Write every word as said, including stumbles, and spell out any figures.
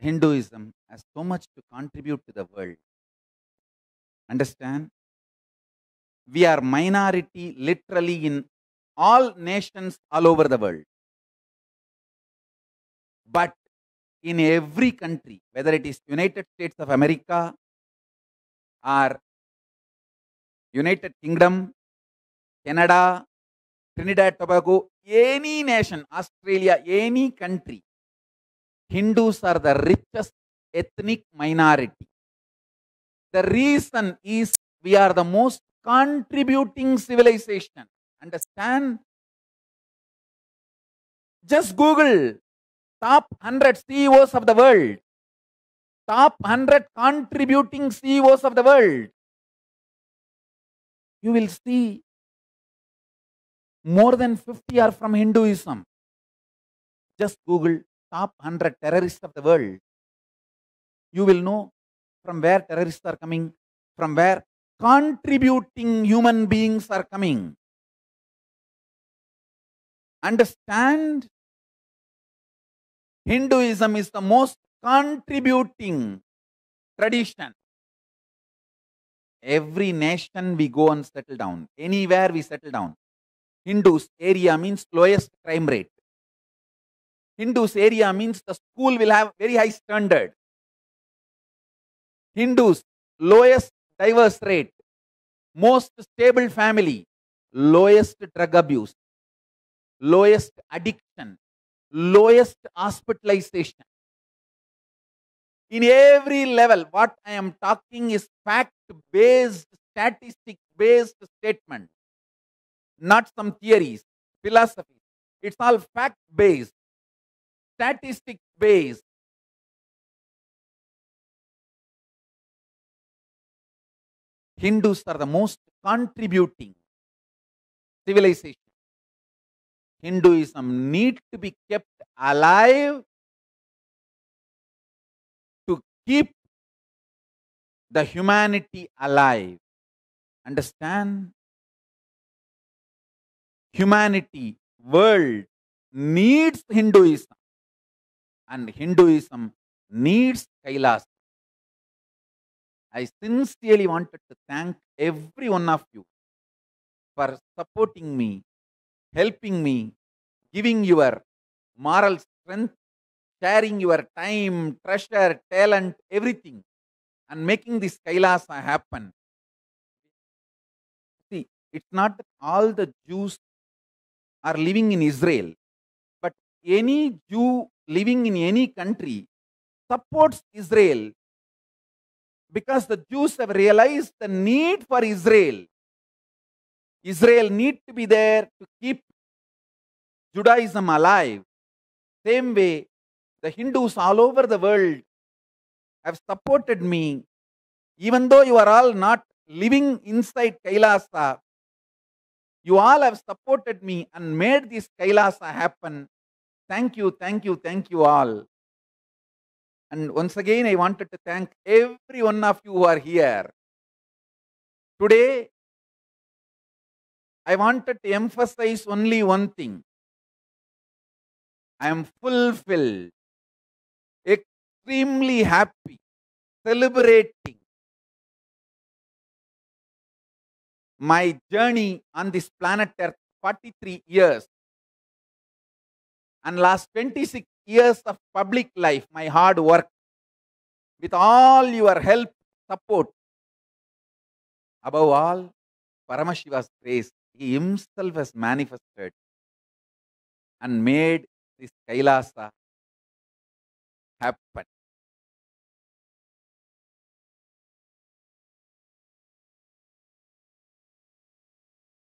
Hinduism has so much to contribute to the world. Understand? We are minority literally in all nations all over the world. But in every country, whether it is United States of America or United Kingdom, Canada, Trinidad, Tobago, any nation, Australia, any country, Hindus are the richest ethnic minority. The reason is we are the most contributing civilization. Understand? Just Google top one hundred C E Os of the world. Top one hundred contributing C E Os of the world. You will see more than fifty are from Hinduism. Just Google top one hundred terrorists of the world. You will know from where terrorists are coming, from where contributing human beings are coming. Understand? Hinduism is the most contributing tradition. Every nation we go and settle down. Anywhere we settle down. Hindus area means lowest crime rate. Hindus area means the school will have very high standard. Hindus lowest divorce rate. Most stable family. Lowest drug abuse. Lowest addiction. Lowest hospitalization. In every level, what I am talking is fact-based, statistic-based statement. Not some theories, philosophy. It's all fact-based, statistic-based. Hindus are the most contributing civilization. Hinduism needs to be kept alive to keep the humanity alive. Understand? Humanity, world needs Hinduism, and Hinduism needs Kailas. I sincerely wanted to thank every one of you for supporting me, helping me, giving your moral strength, sharing your time, treasure, talent, everything, and making this Kailasa happen. See, it's not that all the Jews are living in Israel, but any Jew living in any country supports Israel because the Jews have realized the need for Israel. Israel needs to be there to keep Judaism alive. Same way, the Hindus all over the world have supported me. Even though you are all not living inside Kailasa, you all have supported me and made this Kailasa happen. Thank you, thank you, thank you all. And once again, I wanted to thank every one of you who are here. Today, I wanted to emphasize only one thing. I am fulfilled, extremely happy, celebrating my journey on this planet Earth, forty-three years, and last twenty-six years of public life, my hard work, with all your help, support. Above all, Paramashiva's grace, he himself has manifested and made this Kailasa happen.